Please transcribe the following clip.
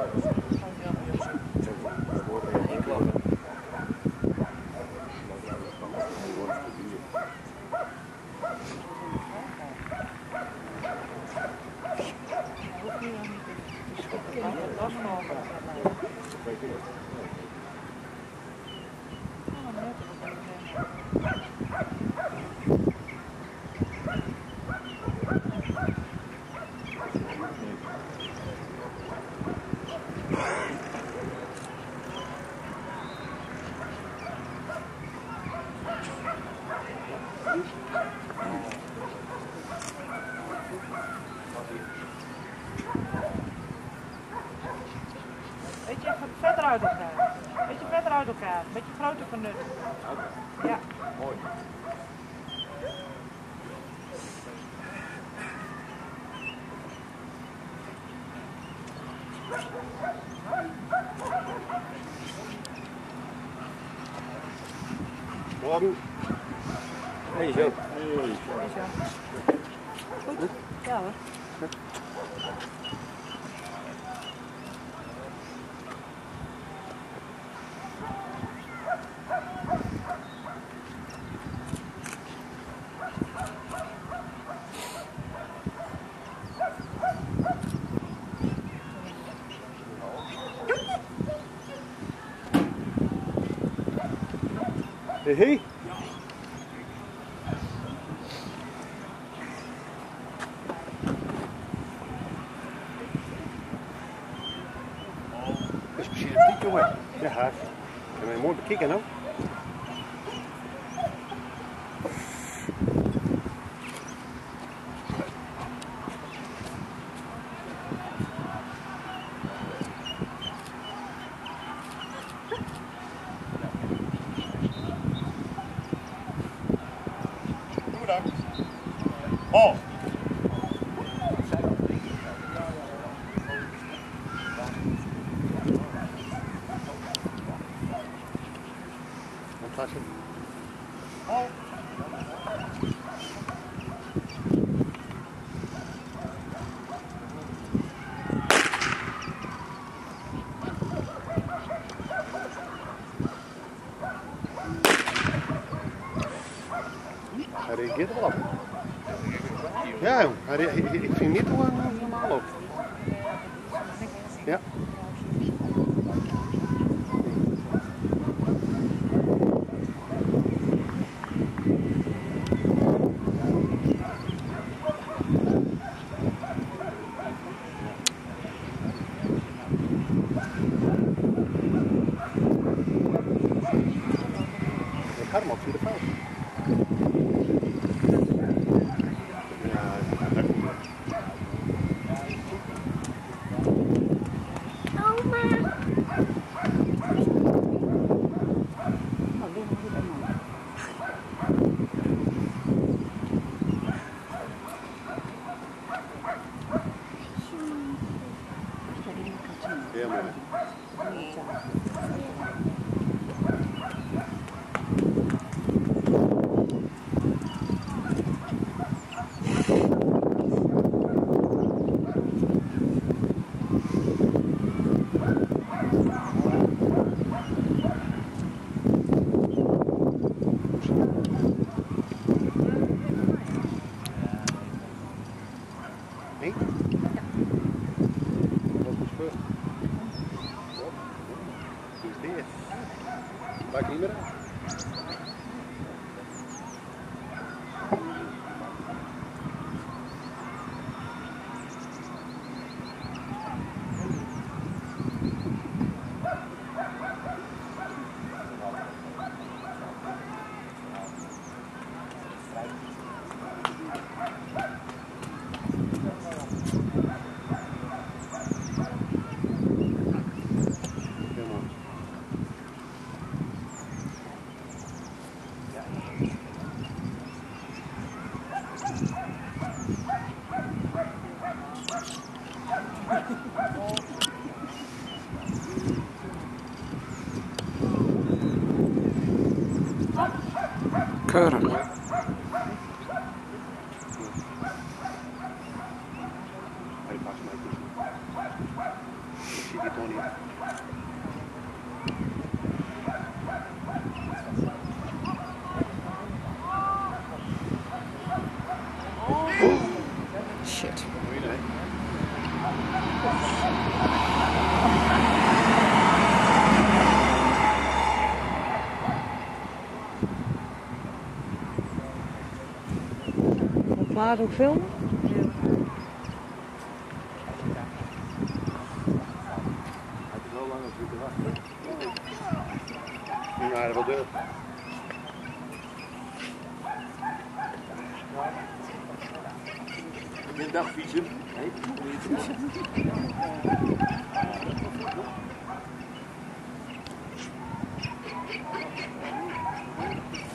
Beetje verder uit elkaar. Beetje verder uit elkaar. Beetje groter genut. Ja. Mooi. Morgen. Hey zo. Goed? Ja hoor. Hey, hey. Dat is precies een piek, jongen. Ja, haast. Kan je mooi bekijken, nou? Oh! Wat oh! Hij reageert er wel op. Ja, ik vind niet hoe hij normaal loopt. Ja. Ik ga hem op via de fout. Ja, maar. Nee? Ja. Wat is het? Dus dit. Maak niet meer uit. Keurig. Hij past mij. Ik zie die toch niet. Shit. Waar ook filmen? Heb je zo lang op zitten wachten? Ja, dat wel deur. Heb je een dagfietsen? Nee, niet.